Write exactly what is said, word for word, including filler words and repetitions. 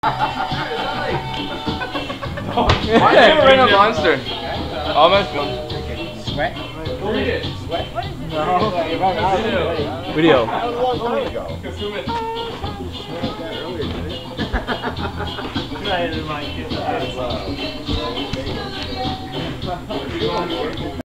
Why did you bring up Monster? Almost. Sweat? Read it. Sweat? What is it? No. You're right. Video. That was a long time ago. Consume it. I didn't mind it.